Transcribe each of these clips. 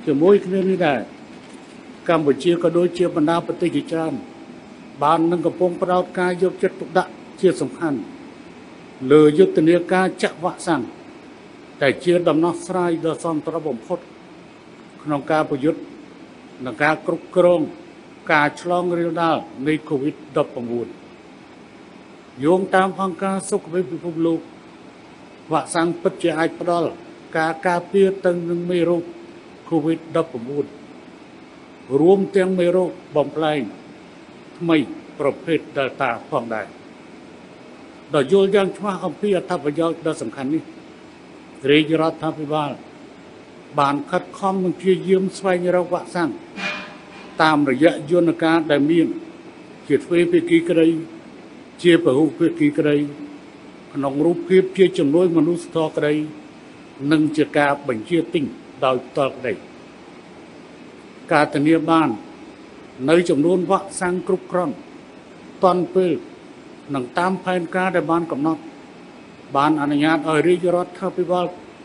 ជាមួយគ្នានេះដែរកម្ពុជាក៏ដូចជាបណ្ដាប្រទេសជាច្រើនបាននឹងកំពុងផ្ដោតការយកចិត្តទុកដាក់ជាសំខាន់លើយុទ្ធនាការចាក់វ៉ាក់សាំងតែជាដំណោះស្រាយដ៏សមស្របបំផុតក្នុងការប្រយុទ្ធនឹងការគ្រប់គ្រងការឆ្លងរាលដាលនៃ COVID-19 យោងតាមអង្គការសុខភាពពិភពលោកវ៉ាក់សាំងពិតជាអាចផ្ដល់ការការពារទៅនឹងមេរោគ COVID-19 រួមទាំងមេរោគបំផ្លែងថ្មីប្រភេទ Delta ផងដែរដោយយល់យ៉ាងច្បាស់អំពីអត្ថប្រយោជន៍ដ៏សំខាន់នេះរាជរដ្ឋាភិបាលបានខិតខំនិងព្យាយាមស្វែងរកវ៉ាក់សាំងតាមរយៈយន្តការដែលមានជាទ្វេភាគីក្តីជាពហុភាគីក្តីក្នុងរូបភាពជាចំនួនមនុស្សធម៌ក្តីនិងជាការបញ្ជាទិញដោយផ្ទាល់ក្តីការធានាបាននៅចំនួនវ៉ាក់សាំងគ្រប់គ្រាន់ទាន់ពេលនិងតាមផែនការដែលបានកំណត់បានអនុញ្ញាតឲ្យរាជរដ្ឋាភិបាល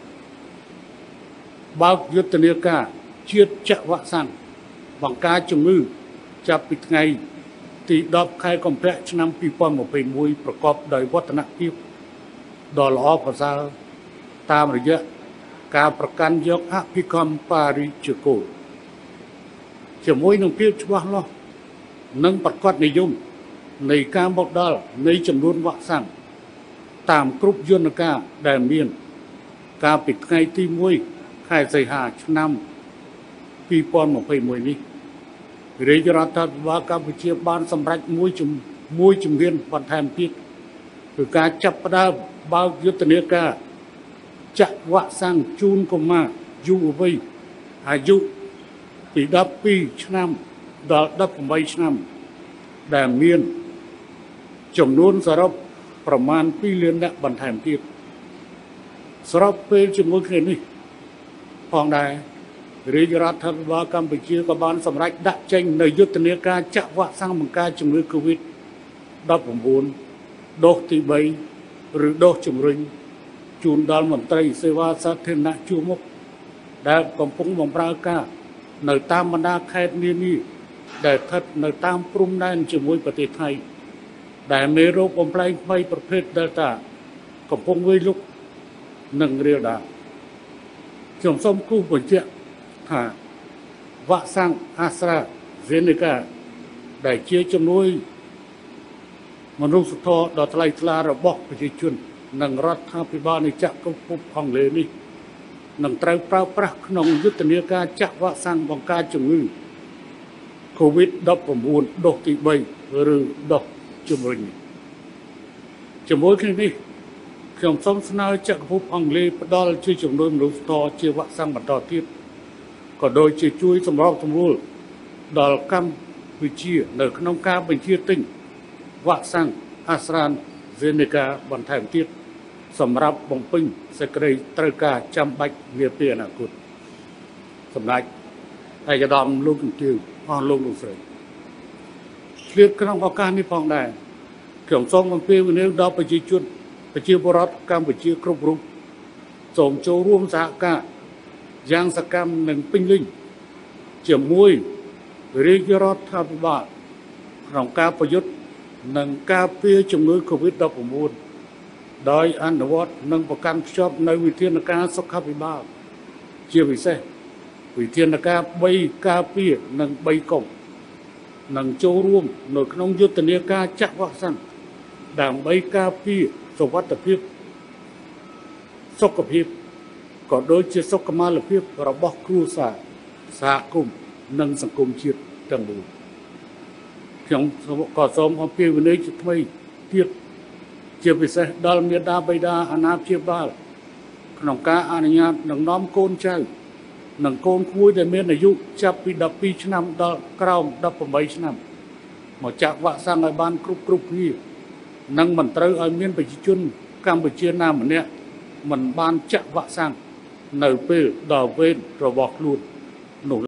បើកយុទ្ធនាការជាតិចាក់វ៉ាក់សាំងបង្ការជំងឺចាប់ពីថ្ងៃទី10ខែកុម្ភៈឆ្នាំ2021ប្រកបដោយវឌ្ឍនភាពដ៏ល្អប្រសើរតាមរយៈការប្រកាន់យកអភិគមប៉ារីសជាគោលជាមួយនឹងភាពច្បាស់លាស់និងប្រកបនិយមនៃការមកដល់នៃចំនួនវ៉ាក់សាំងតាមគ្រប់យន្តការដែលមានកាលពីថ្ងៃទី1ខែសីហាឆ្នាំ2021នេះរាជរដ្ឋាភិបាលកម្ពុជាបានសម្រេចមួយជំហានបន្ថែមទៀតគឺការចាប់ផ្ដើមបើកយុទ្ធនាការចាក់វ៉ាក់សាំងជូនកុមារយុវវ័យអាយុពី12ឆ្នាំដល់18ឆ្នាំដែលមានចំនួនសរុបប្រមាណ2លាននាក់បន្ថែមទៀតស្របពេលជាមួយគ្នានេះផងដែររាជរដ្ឋាភិបាលកម្ពុជាក៏បានសម្រេចដាក់ចេញនូវយុទ្ធនាការចាក់វ៉ាក់សាំងបង្ការជំងឺ COVID-19 ដូសទី3ឬដូសជំរុញជូនដល់មន្ត្រីសេវាសាធារណៈជួរមុខដែលកំពុងបម្រើការនៅតាមបណ្ដាខេត្តនានាដែលស្ថិតនៅតាមព្រំដែនជាមួយប្រទេសថៃដែលមេរោគបំផ្លែងថ្មីប្រភេទ Delta កំពុងវាយលុកនិងរាលដាលខ្ញុំសូមគូសបញ្ជាក់ថាវ៉ាក់សាំង AstraZeneca ដែលជាជំនួយមនុស្សធម៌ដ៏ថ្លៃថ្លារបស់ប្រជាជននិងរដ្ឋាភិបាលនៃចក្រភពអង់គ្លេសនេះនឹងត្រូវប្រើប្រាស់ក្នុងយុទ្ធនាការចាក់វ៉ាក់សាំងបង្ការជំងឺ COVID-19 ដូសទី3ឬដូសជំរុញជាមួយគ្នានេះខ្ញុំសូមស្នើចក្រភពអង់គ្លេសផ្ដល់ជាចំនួនមនុស្សធម៌ជាវ៉ាក់សាំងបន្តទៀតក៏ដូចជាជួយសម្របសម្រួលដល់កម្ពុជានៅក្នុងការបញ្ជាទិញវ៉ាក់សាំង AstraZeneca បន្ថែមទៀតសម្រាប់បំពេញសេចក្តីត្រូវការចាំបាច់នាពេលអនាគតសម្ដេចឯកឧត្តមលោកជំទាវអស់លោកស្រីឆ្លៀតក្នុងឱកាសនេះផងដែរខ្ញុំសូមអំពាវនាវដល់ប្រជាជនប្រជាពលរដ្ឋកម្ពុជាគ្រប់រូបសូមចូលរួមសហការយ៉ាងសកម្មនិងពេញលេញជាមួយរាជរដ្ឋាភិបាលក្នុងការប្រយុទ្ធនឹងការពារជំងឺ COVID-19 ដោយអនុវត្តនិងប្រកាន់ខ្ជាប់នៅវិធានការសុខាភិបាលជាពិសេសវិធានការ3ការពារនិង3កុំនឹងចូលរួមនៅក្នុងយុទ្ធនាការចាក់វ៉ាក់សាំងដើម្បីការពារសុវត្ថិភាពសុខភាពក៏ដូចជាសុខុមាលភាពរបស់គ្រួសារសហគមន៍និងសង្គមជាតិទាំងមូលខ្ញុំក៏សូមអំពាវនាវជាថ្មីទៀតជាពិសេសដល់មាតាបិតាអាណាព្យាបាលក្នុងការអនុញ្ញាតនឹងនាំកូនចៅនិងកូនក្មួយដែលមានអាយុចាប់ពី12ឆ្នាំដល់ក្រោម18ឆ្នាំមកចាក់វ៉ាក់សាំងឲ្យបានគ្រប់គ្នានិងមិនត្រូវឲ្យមានប្រជាជនកម្ពុជាណាម្នាក់មិនបានចាក់វ៉ាក់សាំងនៅពេលដល់វេនរបស់ខ្លួននោះ